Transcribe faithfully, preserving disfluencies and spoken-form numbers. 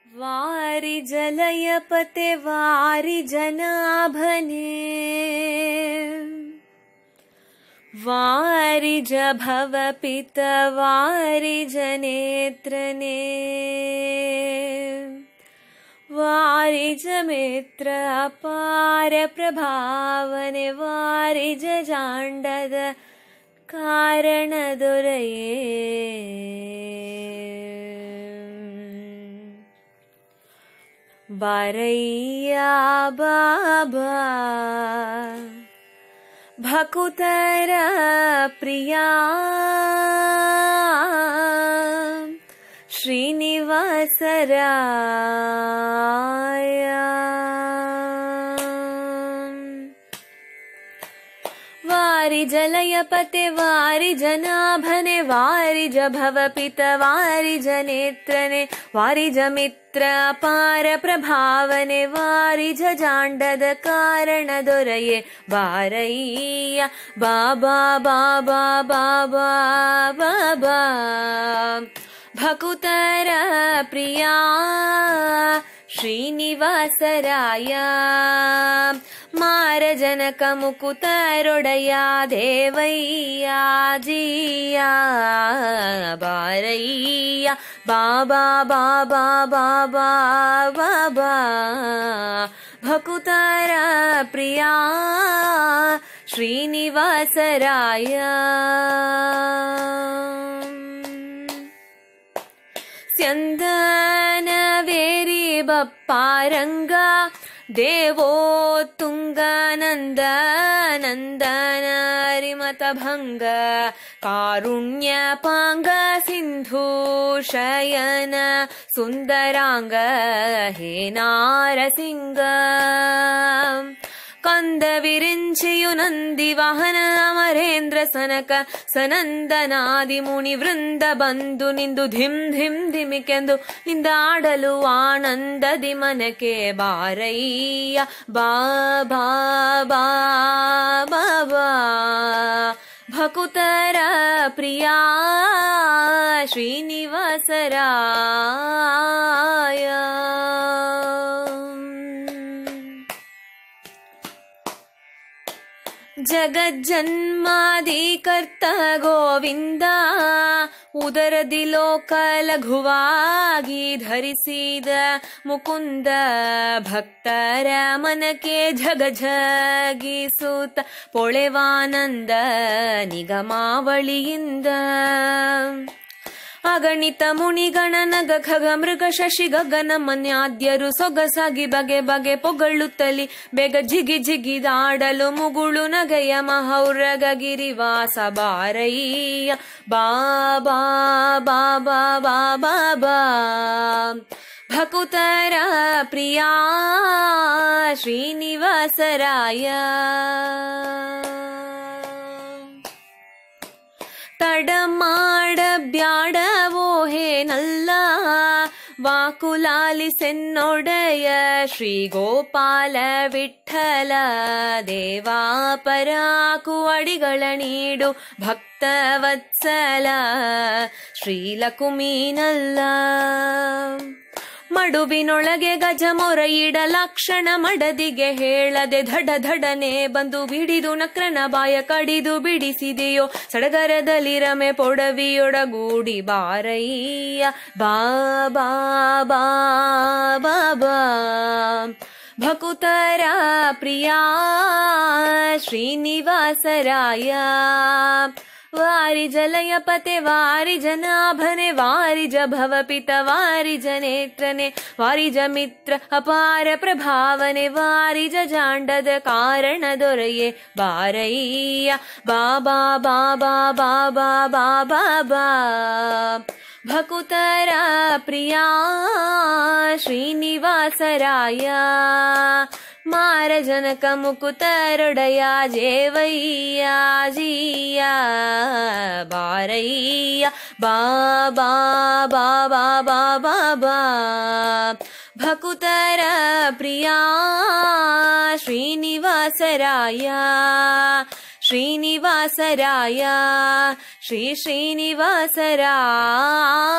वारि जलयपते वारि जनाभने वारि जभवपित वारि जनेत्रने वारि जमित्र अपार प्रभावने वारि जजाण्डद कारणदुरये बारैया बाबा भकुतर प्रिया श्रीनिवासराया वारि जलयपते वारि जनाभने वारि जभवपित वारि जनेत्रने वारि जमित्र अपार प्रभावने वारि जजाण्डद कारणदुरये बारैया बाबा बाबा बाबा बाबा भकुतर प्रिया श्रीनिवासराया मारजनक मुकुतरोडया देवैया जिया बारैया बाबा बाबा बाबा बाबा भकुतर प्रिया श्रीनिवासराया स्यन्दन वेरी बप्पारंग देवो तुंगानंद नंदन रिमतभंग कारुण्यपांग सिंधु शयन सुंदरांग हे नारसिंग कंद विरिंचियु नंदी वाहन अमरेंद्र सनक सनंदनादि मुनि वृंद बंधु निंದು ಧಿಂ ಧಿಂ ಧಿಮಿಕೆಂದು ನಿಂದಾಡಲು ಆನಂದದಿ ಮನಕೆ ಬಾರಯ್ಯ ಬಾಬಾ ಬಾಬಾ ಭಕುತರ ಪ್ರಿಯಾ ಶ್ರೀನಿವಾಸರಾಯ ಜಗಜ್ಜನ್ಮಾದಿ ಕರ್ತ ಗೋವಿಂದ ಉದರದಿ ಲೋಕ ಲಘುವಾಗಿ ಧರಿಸಿದ ಮುಕುಂದ ಭಕ್ತರ ಮನಕ್ಕೆ ಝಗ ಝಗಿಸುತ್ತ ಪೊಳೆವಾನಂದ ನಿಗಮಾವಳಿಯಿಂದ ಅಗಣಿತ ಮುನಿಗಣ ನಗ ಖಗ ಮೃಗ ಶಶಿ ಗಗನ ಮನ್ಯಾದ್ಯರು ಸೊಗಸಾಗಿ ಬಗೆ ಬಗೆ ಪೊಗಳುತ್ತಲಿ ಬೇಗ ಜಿಗಿ ಜಿಗಿದಾಡಲು ಮುಗುಳು ನಗೆಯ ಮಹೌರಗ ಗಿರಿವಾಸ ಬಾರಯ್ಯ ಬಾಬಾ ಬಾಬಾ ಬಾಬಾ ಬಾ ಭಕುತರ ಪ್ರಿಯಾ ಶ್ರೀನಿವಾಸರಾಯ ತಡ ಮಾಡ ಬ್ಯಾಡವೋ ಹೇನಲ್ಲ ವಾಕುಲಾಲಿಸೆನ್ನೊಡೆಯ ಶ್ರೀ ಗೋಪಾಲ ವಿಠಲ ದೇವಾ ಪರಾಕು ಅಡಿಗಳ ನೀಡು ಭಕ್ತವತ್ಸಲ ಶ್ರೀಲಕುಮೀನಲ್ಲ ಮಡುವಿನೊಳಗೆ ಗಜ ಮೊರೆಯಿಡಲಾಕ್ಷಣ ಮಡದಿಗೆ ಹೇಳದೆ ಧಡ ಧಡನೆ ಬಂದು ಬಿಡಿದು ನಕ್ರನ ಬಾಯ ಕಡಿದು ಬಿಡಿಸಿದೆಯೋ ಸಡಗರದಲ್ಲಿ ರಮೆ ಪೊಡವಿಯೊಡಗೂಡಿ ಬಾರಯ್ಯ ಬಾಬಾ ಬಾಬಾ ಭಕುತರ ಪ್ರಿಯಾ ಶ್ರೀನಿವಾಸರಾಯ ವಾರಿ ಜಲಯಪತೆ ವಾರಿ ಜನಾಭನೆ ವಾರಿ ಜಭವಪಿತ ವಾರಿ ಜನೇತ್ರನೆ ವಾರಿ ಜಮಿತ್ರ ಅಪಾರ ಪ್ರಭಾವನೆ ವಾರಿ ಜಜಾಂಡದ ಕಾರಣ ದೊರೆಯೇ ಬಾರಯ್ಯ ಬಾಬಾ ಬಾಬಾ ಬಾಬಾ ಬಾಬಾ ಬಾ ಭಕುತರ ಪ್ರಿಯಾ ಶ್ರೀನಿವಾಸರಾಯ ಮಾರಜನಕ ಮುಕುತರೊಡಯ ಜೇವಯ್ಯ ಜಿಯ ಬಾರಯ್ಯ ಬಾಬಾ ಬಾಬಾ ಬಾಬಾ ಬಾ ಭಕುತರ ಪ್ರಿಯಾ ಶ್ರೀನಿವಾಸರಾಯ ಶ್ರೀನಿವಾಸರಾಯ ಶ್ರೀ ಶ್ರೀನಿವಾಸರಾಯ